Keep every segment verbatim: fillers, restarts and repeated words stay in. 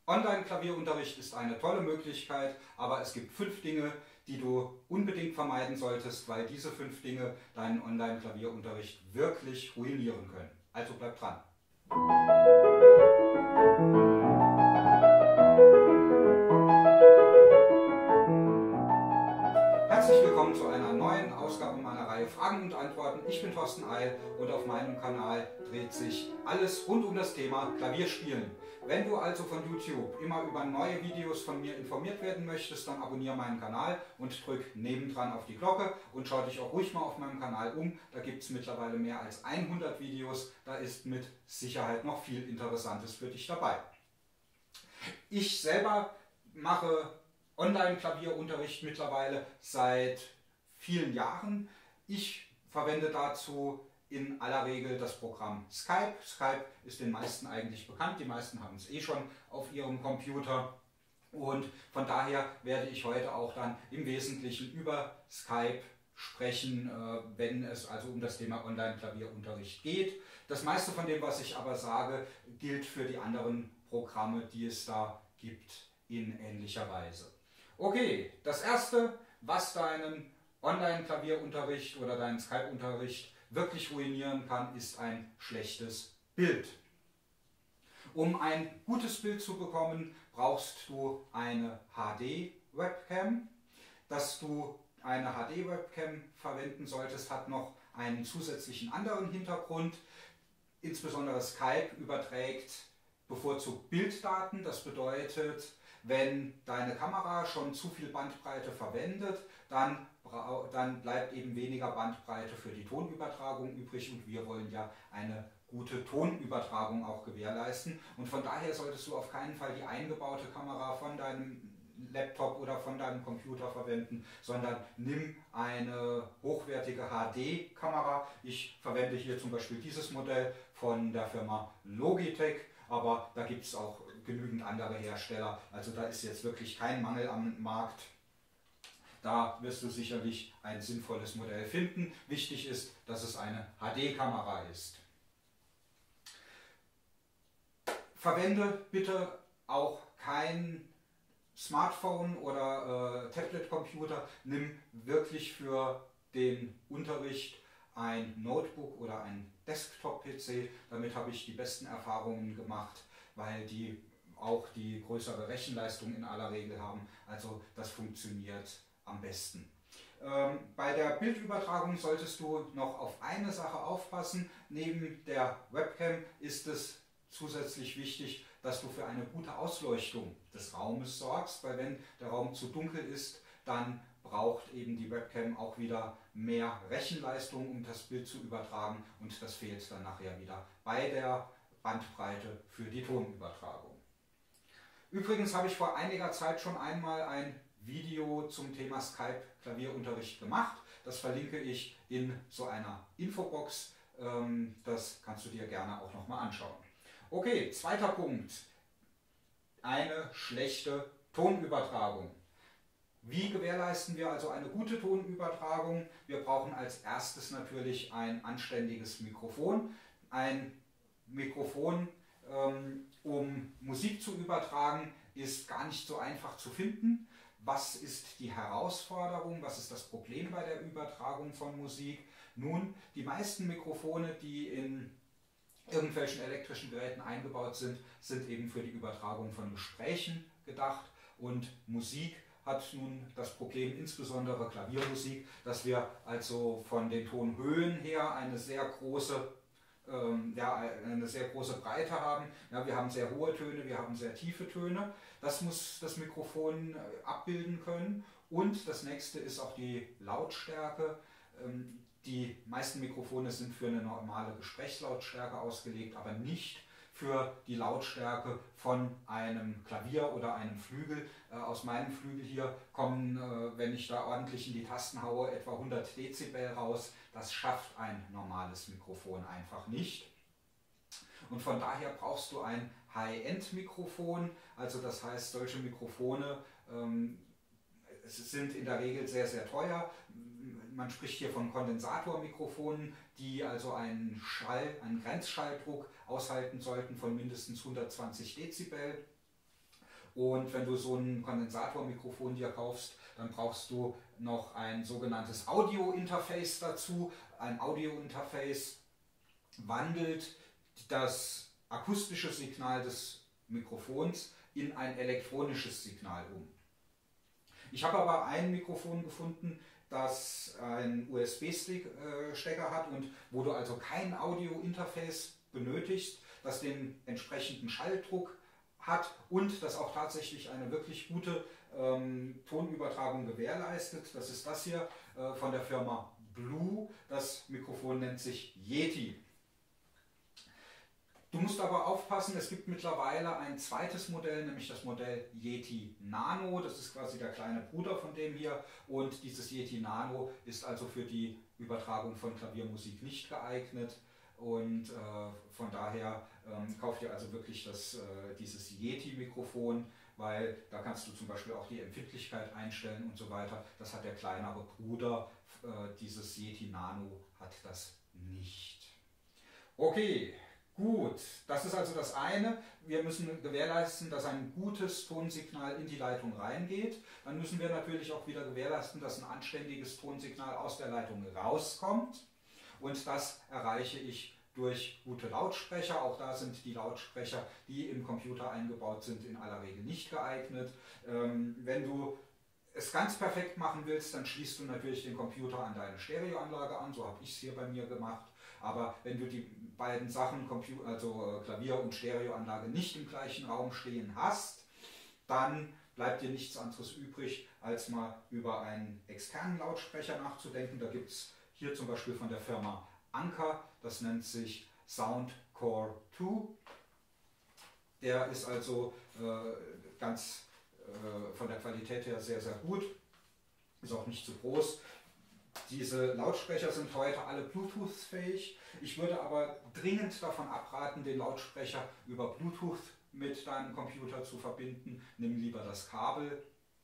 Online-Klavierunterricht ist eine tolle Möglichkeit, aber es gibt fünf Dinge, die du unbedingt vermeiden solltest, weil diese fünf Dinge deinen Online-Klavierunterricht wirklich ruinieren können. Also bleib dran. Herzlich willkommen zu einer neuen Ausgabe meiner Reihe Fragen und Antworten. Ich bin Thorsten Eil und auf meinem Kanal dreht sich alles rund um das Thema Klavierspielen. Wenn du also von YouTube immer über neue Videos von mir informiert werden möchtest, dann abonniere meinen Kanal und drück nebendran auf die Glocke und schau dich auch ruhig mal auf meinem Kanal um. Da gibt es mittlerweile mehr als hundert Videos, da ist mit Sicherheit noch viel Interessantes für dich dabei. Ich selber mache Online-Klavierunterricht mittlerweile seit vielen Jahren. Ich verwende dazu in aller Regel das Programm Skype. Skype ist den meisten eigentlich bekannt, die meisten haben es eh schon auf ihrem Computer. Und von daher werde ich heute auch dann im Wesentlichen über Skype sprechen, wenn es also um das Thema Online-Klavierunterricht geht. Das meiste von dem, was ich aber sage, gilt für die anderen Programme, die es da gibt, in ähnlicher Weise. Okay, das erste, was deinen Online-Klavierunterricht oder deinen Skype-Unterricht wirklich ruinieren kann, ist ein schlechtes Bild. Um ein gutes Bild zu bekommen, brauchst du eine H D-Webcam. Dass du eine H D-Webcam verwenden solltest, hat noch einen zusätzlichen anderen Hintergrund. Insbesondere Skype überträgt bevorzugt Bilddaten. Das bedeutet, wenn deine Kamera schon zu viel Bandbreite verwendet, dann, dann bleibt eben weniger Bandbreite für die Tonübertragung übrig und wir wollen ja eine gute Tonübertragung auch gewährleisten. Und von daher solltest du auf keinen Fall die eingebaute Kamera von deinem Laptop oder von deinem Computer verwenden, sondern nimm eine hochwertige H D-Kamera. Ich verwende hier zum Beispiel dieses Modell von der Firma Logitech, aber da gibt es auch genügend andere Hersteller, also da ist jetzt wirklich kein Mangel am Markt. Da wirst du sicherlich ein sinnvolles Modell finden. Wichtig ist, dass es eine H D-Kamera ist. Verwende bitte auch kein Smartphone oder äh, Tablet-Computer. Nimm wirklich für den Unterricht ein Notebook oder ein Desktop-P C. Damit habe ich die besten Erfahrungen gemacht, weil die auch die größere Rechenleistung in aller Regel haben. Also das funktioniert am besten. Ähm, bei der Bildübertragung solltest du noch auf eine Sache aufpassen. Neben der Webcam ist es zusätzlich wichtig, dass du für eine gute Ausleuchtung des Raumes sorgst, weil wenn der Raum zu dunkel ist, dann braucht eben die Webcam auch wieder mehr Rechenleistung, um das Bild zu übertragen und das fehlt dann nachher wieder bei der Bandbreite für die Tonübertragung. Übrigens habe ich vor einiger Zeit schon einmal ein Video zum Thema Skype-Klavierunterricht gemacht. Das verlinke ich in so einer Infobox. Das kannst du dir gerne auch nochmal anschauen. Okay, zweiter Punkt. Eine schlechte Tonübertragung. Wie gewährleisten wir also eine gute Tonübertragung? Wir brauchen als erstes natürlich ein anständiges Mikrofon. Ein Mikrofon, ähm, um Musik zu übertragen, ist gar nicht so einfach zu finden. Was ist die Herausforderung? Was ist das Problem bei der Übertragung von Musik? Nun, die meisten Mikrofone, die in irgendwelchen elektrischen Geräten eingebaut sind, sind eben für die Übertragung von Gesprächen gedacht und Musik hat nun das Problem, insbesondere Klaviermusik, dass wir also von den Tonhöhen her eine sehr große, ähm, ja, eine sehr große Breite haben. Ja, wir haben sehr hohe Töne, wir haben sehr tiefe Töne. Das muss das Mikrofon abbilden können. Und das nächste ist auch die Lautstärke. Ähm, die meisten Mikrofone sind für eine normale Gesprächslautstärke ausgelegt, aber nicht für die Lautstärke von einem Klavier oder einem Flügel. Äh, aus meinem Flügel hier kommen, äh, wenn ich da ordentlich in die Tasten haue, etwa hundert Dezibel raus. Das schafft ein normales Mikrofon einfach nicht. Und von daher brauchst du ein High-End-Mikrofon, also das heißt, solche Mikrofone ähm, sind in der Regel sehr, sehr teuer. Man spricht hier von Kondensatormikrofonen, die also einen Schall, einen Grenzschalldruck aushalten sollten von mindestens hundertzwanzig Dezibel. Und wenn du so ein Kondensatormikrofon dir kaufst, dann brauchst du noch ein sogenanntes Audio-Interface dazu. Ein Audio-Interface wandelt das akustische Signal des Mikrofons in ein elektronisches Signal um. Ich habe aber ein Mikrofon gefunden, das einen U S B-Stecker hat und wo du also kein Audio-Interface benötigst, das den entsprechenden Schalldruck hat und das auch tatsächlich eine wirklich gute ähm, Tonübertragung gewährleistet. Das ist das hier äh, von der Firma Blue. Das Mikrofon nennt sich Yeti. Du musst aber aufpassen, es gibt mittlerweile ein zweites Modell, nämlich das Modell Yeti Nano. Das ist quasi der kleine Bruder von dem hier. Und dieses Yeti Nano ist also für die Übertragung von Klaviermusik nicht geeignet. Und äh, von daher ähm, kauf dir also wirklich das, äh, dieses Yeti-Mikrofon, weil da kannst du zum Beispiel auch die Empfindlichkeit einstellen und so weiter. Das hat der kleinere Bruder, äh, dieses Yeti Nano hat das nicht. Okay. Gut, das ist also das eine. Wir müssen gewährleisten, dass ein gutes Tonsignal in die Leitung reingeht. Dann müssen wir natürlich auch wieder gewährleisten, dass ein anständiges Tonsignal aus der Leitung rauskommt. Und das erreiche ich durch gute Lautsprecher. Auch da sind die Lautsprecher, die im Computer eingebaut sind, in aller Regel nicht geeignet. Ähm, wenn du es ganz perfekt machen willst, dann schließt du natürlich den Computer an deine Stereoanlage an. So habe ich es hier bei mir gemacht. Aber wenn du die beiden Sachen, also Klavier und Stereoanlage, nicht im gleichen Raum stehen hast, dann bleibt dir nichts anderes übrig, als mal über einen externen Lautsprecher nachzudenken. Da gibt es hier zum Beispiel von der Firma Anker, das nennt sich Soundcore zwei. Der ist also äh, ganz äh, von der Qualität her sehr, sehr gut, ist auch nicht zu groß. Diese Lautsprecher sind heute alle Bluetooth-fähig. Ich würde aber dringend davon abraten, den Lautsprecher über Bluetooth mit deinem Computer zu verbinden. Nimm lieber das Kabel,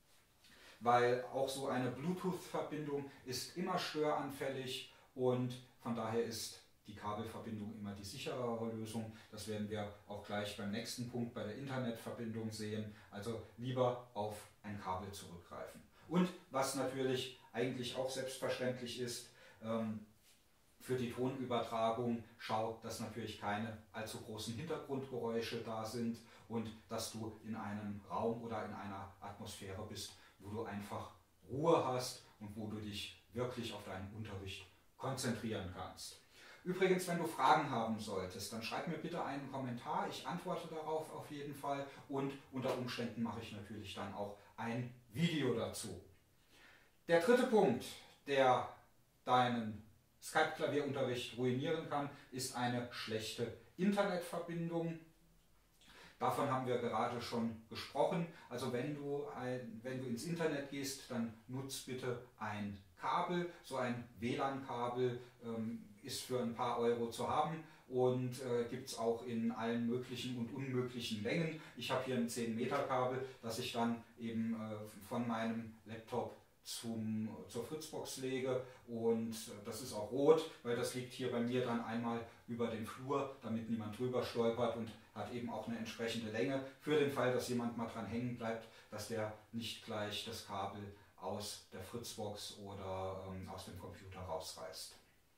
weil auch so eine Bluetooth-Verbindung ist immer störanfällig und von daher ist die Kabelverbindung immer die sicherere Lösung. Das werden wir auch gleich beim nächsten Punkt bei der Internetverbindung sehen. Also lieber auf ein Kabel zurückgreifen. Und was natürlich eigentlich auch selbstverständlich ist, ähm, für die Tonübertragung schau, dass natürlich keine allzu großen Hintergrundgeräusche da sind und dass du in einem Raum oder in einer Atmosphäre bist, wo du einfach Ruhe hast und wo du dich wirklich auf deinen Unterricht konzentrieren kannst. Übrigens, wenn du Fragen haben solltest, dann schreib mir bitte einen Kommentar. Ich antworte darauf auf jeden Fall und unter Umständen mache ich natürlich dann auch ein Video dazu. Der dritte Punkt, der deinen Skype-Klavierunterricht ruinieren kann, ist eine schlechte Internetverbindung. Davon haben wir gerade schon gesprochen. Also wenn du, ein, wenn du ins Internet gehst, dann nutz bitte ein Kabel. So ein W L A N-Kabel ähm, ist für ein paar Euro zu haben und äh, gibt es auch in allen möglichen und unmöglichen Längen. Ich habe hier ein zehn Meter Kabel, das ich dann eben äh, von meinem Laptop Zum, zur Fritzbox lege und das ist auch rot, weil das liegt hier bei mir dann einmal über den Flur, damit niemand drüber stolpert und hat eben auch eine entsprechende Länge für den Fall, dass jemand mal dran hängen bleibt, dass der nicht gleich das Kabel aus der Fritzbox oder ähm, aus dem Computer rausreißt.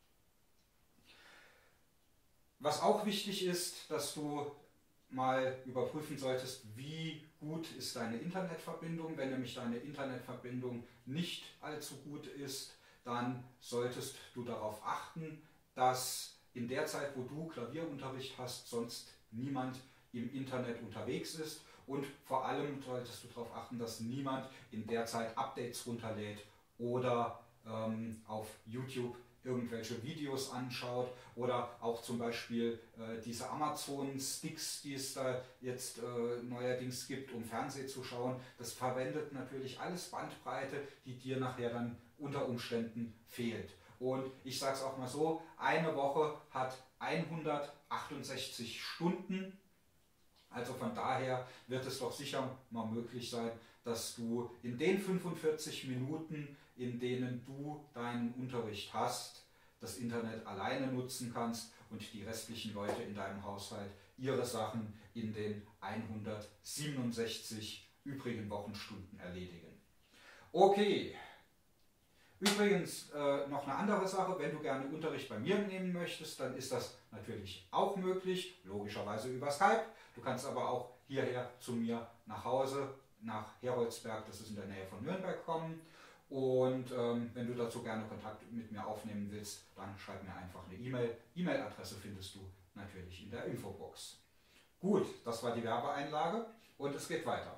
Was auch wichtig ist, dass du mal überprüfen solltest, wie gut ist deine Internetverbindung. Wenn nämlich deine Internetverbindung nicht allzu gut ist, dann solltest du darauf achten, dass in der Zeit, wo du Klavierunterricht hast, sonst niemand im Internet unterwegs ist und vor allem solltest du darauf achten, dass niemand in der Zeit Updates runterlädt oder ähm, auf YouTube irgendwelche Videos anschaut oder auch zum Beispiel äh, diese Amazon-Sticks, die es da jetzt äh, neuerdings gibt, um Fernsehen zu schauen. Das verwendet natürlich alles Bandbreite, die dir nachher dann unter Umständen fehlt. Und ich sage es auch mal so, eine Woche hat hundertachtundsechzig Stunden. Also von daher wird es doch sicher mal möglich sein, dass du in den fünfundvierzig Minuten, in denen du deinen Unterricht hast, das Internet alleine nutzen kannst und die restlichen Leute in deinem Haushalt, ihre Sachen in den hundertsiebenundsechzig übrigen Wochenstunden erledigen. Okay, übrigens äh, noch eine andere Sache, wenn du gerne Unterricht bei mir nehmen möchtest, dann ist das natürlich auch möglich, logischerweise über Skype. Du kannst aber auch hierher zu mir nach Hause, nach Heroldsberg, das ist in der Nähe von Nürnberg, kommen. Und ähm, wenn du dazu gerne Kontakt mit mir aufnehmen willst, dann schreib mir einfach eine E-Mail. E-Mail-Adresse findest du natürlich in der Infobox. Gut, das war die Werbeeinlage und es geht weiter.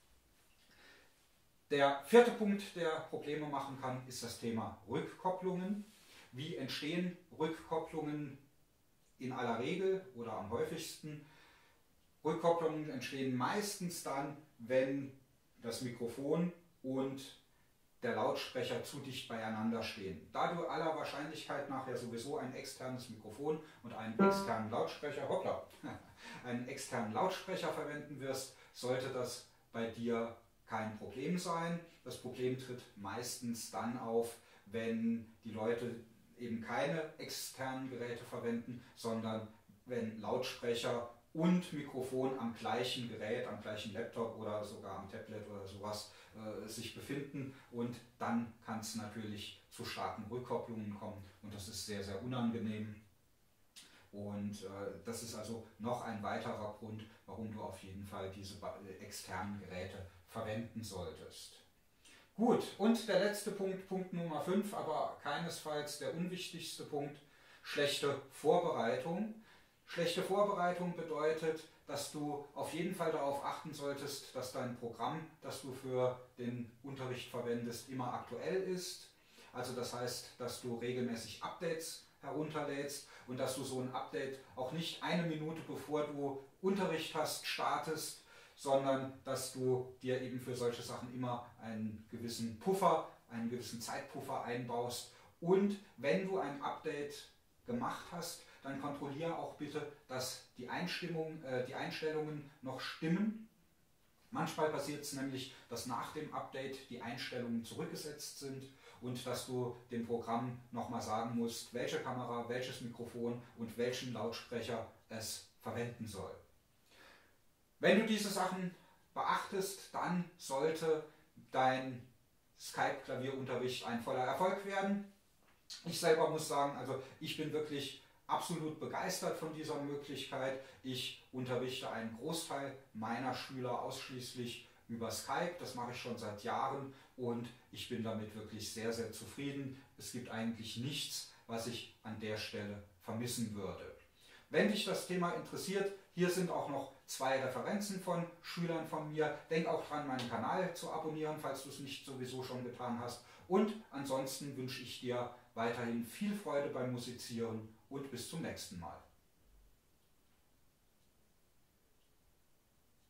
Der vierte Punkt, der Probleme machen kann, ist das Thema Rückkopplungen. Wie entstehen Rückkopplungen in aller Regel oder am häufigsten? Rückkopplungen entstehen meistens dann, wenn das Mikrofon und der Lautsprecher zu dicht beieinander stehen. Da du aller Wahrscheinlichkeit nach ja sowieso ein externes Mikrofon und einen externen Lautsprecher, hoppla, einen externen Lautsprecher verwenden wirst, sollte das bei dir kein Problem sein. Das Problem tritt meistens dann auf, wenn die Leute eben keine externen Geräte verwenden, sondern wenn Lautsprecher und Mikrofon am gleichen Gerät, am gleichen Laptop oder sogar am Tablet oder sowas äh, sich befinden, und dann kann es natürlich zu starken Rückkopplungen kommen und das ist sehr, sehr unangenehm. Und äh, das ist also noch ein weiterer Grund, warum du auf jeden Fall diese externen Geräte verwenden solltest. Gut, und der letzte Punkt, Punkt Nummer fünf, aber keinesfalls der unwichtigste Punkt, schlechte Vorbereitung. Schlechte Vorbereitung bedeutet, dass du auf jeden Fall darauf achten solltest, dass dein Programm, das du für den Unterricht verwendest, immer aktuell ist. Also das heißt, dass du regelmäßig Updates herunterlädst und dass du so ein Update auch nicht eine Minute bevor du Unterricht hast, startest, sondern dass du dir eben für solche Sachen immer einen gewissen Puffer, einen gewissen Zeitpuffer einbaust. Und wenn du ein Update gemacht hast, dann kontrolliere auch bitte, dass die, Einstimmung, äh, die Einstellungen noch stimmen. Manchmal passiert es nämlich, dass nach dem Update die Einstellungen zurückgesetzt sind und dass du dem Programm nochmal sagen musst, welche Kamera, welches Mikrofon und welchen Lautsprecher es verwenden soll. Wenn du diese Sachen beachtest, dann sollte dein Skype-Klavierunterricht ein voller Erfolg werden. Ich selber muss sagen, also ich bin wirklich absolut begeistert von dieser Möglichkeit. Ich unterrichte einen Großteil meiner Schüler ausschließlich über Skype. Das mache ich schon seit Jahren und ich bin damit wirklich sehr, sehr zufrieden. Es gibt eigentlich nichts, was ich an der Stelle vermissen würde. Wenn dich das Thema interessiert, hier sind auch noch zwei Referenzen von Schülern von mir. Denk auch dran, meinen Kanal zu abonnieren, falls du es nicht sowieso schon getan hast. Und ansonsten wünsche ich dir weiterhin viel Freude beim Musizieren und bis zum nächsten Mal.